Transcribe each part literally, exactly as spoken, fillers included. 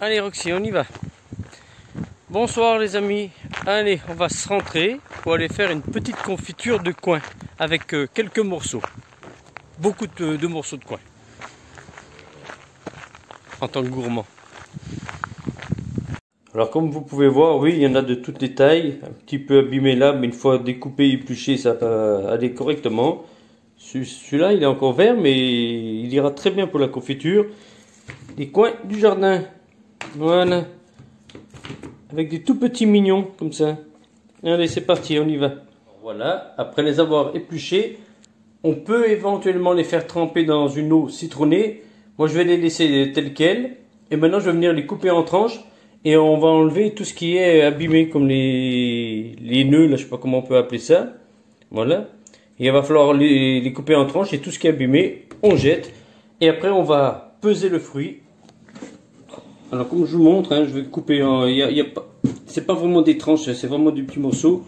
Allez Roxy, on y va. Bonsoir les amis. Allez, on va se rentrer pour aller faire une petite confiture de coin avec euh, quelques morceaux. Beaucoup de, de morceaux de coin. En tant que gourmand. Alors comme vous pouvez voir, oui, il y en a de toutes les tailles. Un petit peu abîmé là, mais une fois découpé, épluché, ça va aller correctement. Celui-là, il est encore vert, mais il ira très bien pour la confiture. Les coins du jardin. Voilà. Avec des tout petits mignons, comme ça. Allez, c'est parti, on y va. Voilà, après les avoir épluchés, on peut éventuellement les faire tremper dans une eau citronnée. Moi, je vais les laisser telles quelles. Et maintenant, je vais venir les couper en tranches. Et on va enlever tout ce qui est abîmé, comme les, les nœuds, là, je sais pas comment on peut appeler ça. Voilà. Et il va falloir les, les couper en tranches. Et tout ce qui est abîmé, on jette. Et après, on va peser le fruit. Alors comme je vous montre, hein, je vais couper en... Il y a, il y a pas, c'est pas vraiment des tranches, c'est vraiment du petit morceau.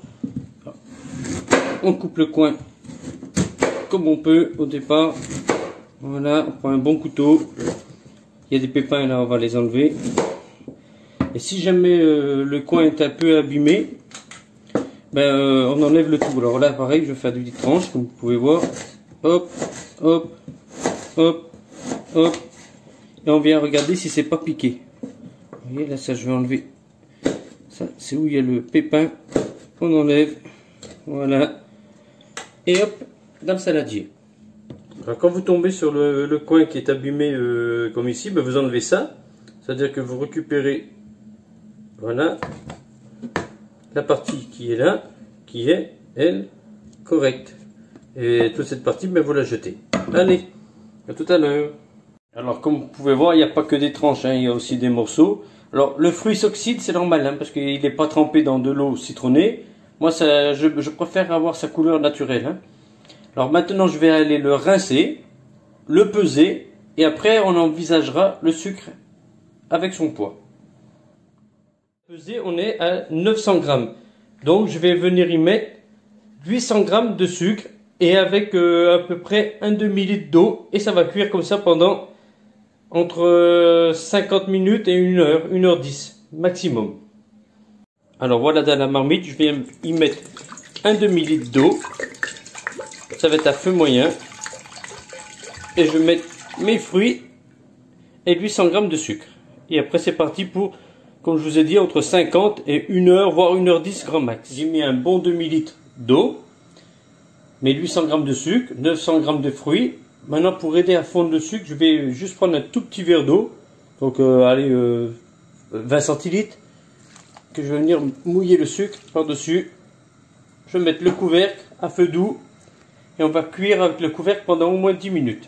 On coupe le coin comme on peut au départ. Voilà, on prend un bon couteau. Il y a des pépins là, on va les enlever. Et si jamais euh, le coin est un peu abîmé, ben, euh, on enlève le tout. Alors là, pareil, je vais faire des petites tranches, comme vous pouvez voir. Hop, hop, hop, hop. Et on vient regarder si c'est pas piqué. Vous voyez, là, ça, je vais enlever. Ça, c'est où il y a le pépin. On enlève. Voilà. Et hop, dans le saladier. Alors, quand vous tombez sur le, le coin qui est abîmé euh, comme ici, ben, vous enlevez ça. C'est-à-dire que vous récupérez, voilà, la partie qui est là, qui est, elle, correcte. Et toute cette partie, ben, vous la jetez. Allez, à tout à l'heure. Alors comme vous pouvez voir, il n'y a pas que des tranches, hein, il y a aussi des morceaux. Alors le fruit s'oxyde, c'est normal, hein, parce qu'il n'est pas trempé dans de l'eau citronnée. Moi, ça, je, je préfère avoir sa couleur naturelle. Hein. Alors maintenant, je vais aller le rincer, le peser, et après on envisagera le sucre avec son poids. Peser, on est à neuf cents grammes. Donc je vais venir y mettre huit cents grammes de sucre, et avec euh, à peu près un demi-litre d'eau, et ça va cuire comme ça pendant entre cinquante minutes et une heure, une heure dix maximum. Alors voilà, dans la marmite, je vais y mettre un demi-litre d'eau. Ça va être à feu moyen. Et je vais mettre mes fruits et huit cents grammes de sucre. Et après c'est parti pour, comme je vous ai dit, entre cinquante et une heure, voire une heure dix grand max. J'ai mis un bon demi-litre d'eau, mes huit cents grammes de sucre, neuf cents grammes de fruits. Maintenant, pour aider à fondre le sucre, je vais juste prendre un tout petit verre d'eau, donc euh, allez, euh, vingt centilitres, que je vais venir mouiller le sucre par-dessus. Je vais mettre le couvercle à feu doux, et on va cuire avec le couvercle pendant au moins dix minutes.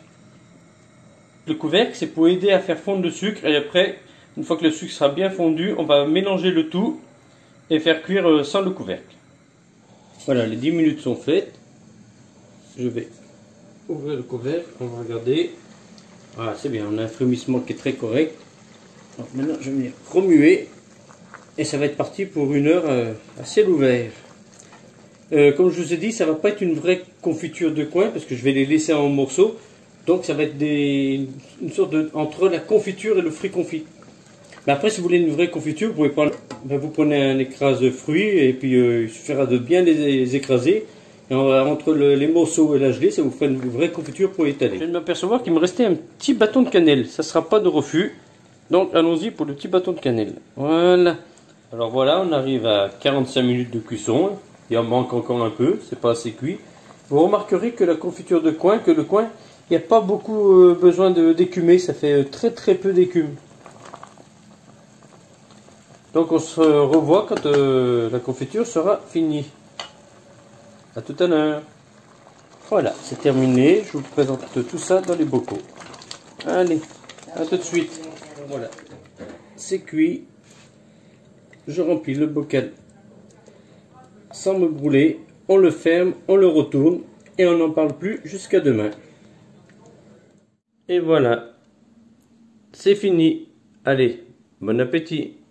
Le couvercle, c'est pour aider à faire fondre le sucre, et après, une fois que le sucre sera bien fondu, on va mélanger le tout, et faire cuire euh, sans le couvercle. Voilà, les dix minutes sont faites. Je vais ouvrir le couvercle, on va regarder. Voilà, c'est bien, on a un frémissement qui est très correct. Donc maintenant, je vais venir remuer. Et ça va être parti pour une heure euh, à ciel ouvert. Euh, comme je vous ai dit, ça va pas être une vraie confiture de coin, parce que je vais les laisser en morceaux. Donc ça va être des, une sorte de, entre la confiture et le fruit confit. Mais après, si vous voulez une vraie confiture, vous pouvez prendre, ben, vous prenez un écrase fruits, et puis euh, il suffira de bien les, les écraser. Et on va, entre le, les morceaux et la gelée, ça vous fera une vraie confiture pour étaler. Je viens de m'apercevoir qu'il me restait un petit bâton de cannelle. Ça ne sera pas de refus. Donc allons-y pour le petit bâton de cannelle. Voilà. Alors voilà, on arrive à quarante-cinq minutes de cuisson. Il en manque encore un peu, c'est pas assez cuit. Vous remarquerez que la confiture de coin, que le coin, il n'y a pas beaucoup euh, besoin d'écumer. Ça fait très très peu d'écume. Donc on se revoit quand euh, la confiture sera finie. A tout à l'heure. Voilà, c'est terminé. Je vous présente tout ça dans les bocaux. Allez, à tout de suite. Voilà, c'est cuit. Je remplis le bocal sans me brûler. On le ferme, on le retourne et on n'en parle plus jusqu'à demain. Et voilà, c'est fini. Allez, bon appétit.